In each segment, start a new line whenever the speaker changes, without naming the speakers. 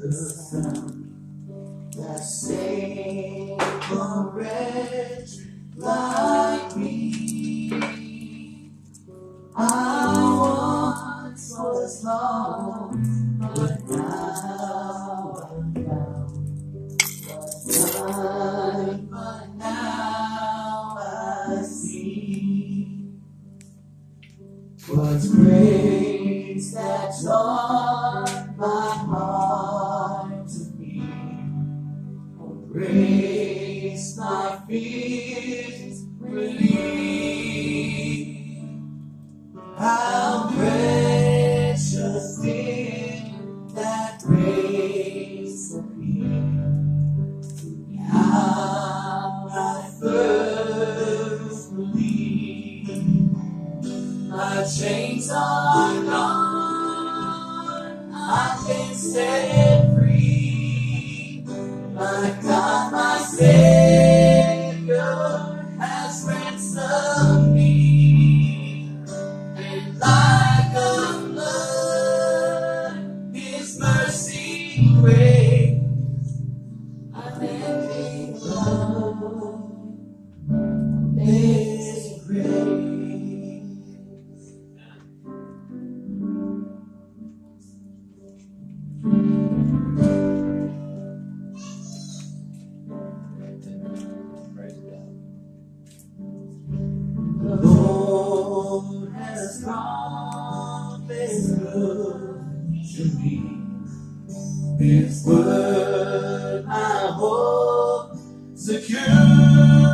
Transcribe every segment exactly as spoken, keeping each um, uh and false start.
the sun that saved a wretch like me. I once was lost, but now I'm found. Was blind, but now I see. 'Twas grace that taught my heart to beat. Oh, grace my fears relieve. How precious did that grace appear. How I first believed. My chains are gone, I've been set free. My God, my Savior has ransomed me. And like a flood, His mercy grace, I'm in love, amazing grace. The Lord has promised good to me. His word I hold secure.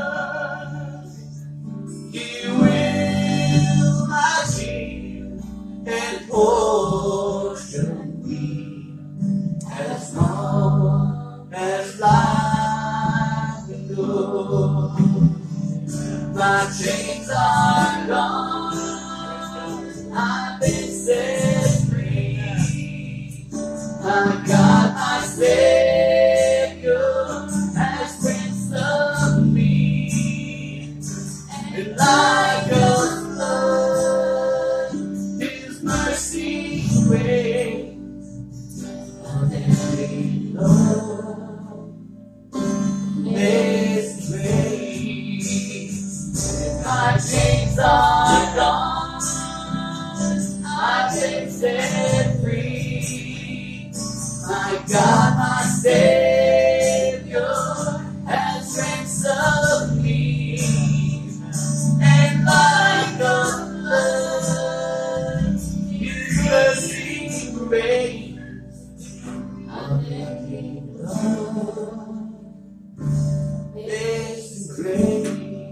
He will my shield and portion be, as long as life endures. My chains are gone, I've been set free. My God, my Savior has ransomed me. And like a flood, His mercy reigns on every love, His grace. My chains are gone, I've been set free. My God, my Savior has ransomed me. And like a flood, His mercy reigns on every love, His grace.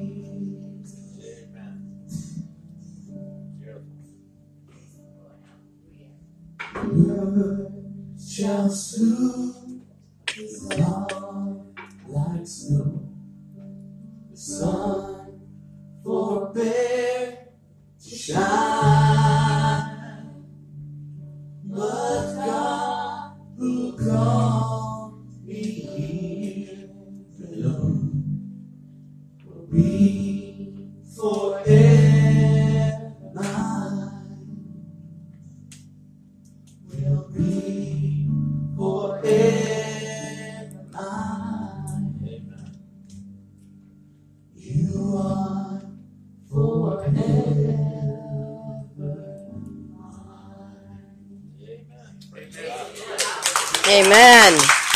Word shall soon be gone like snow. The sun forbear to shine, but God who called me here below will be forever mine. Will be forever mine. Amen. You are forever mine. Amen.
Amen.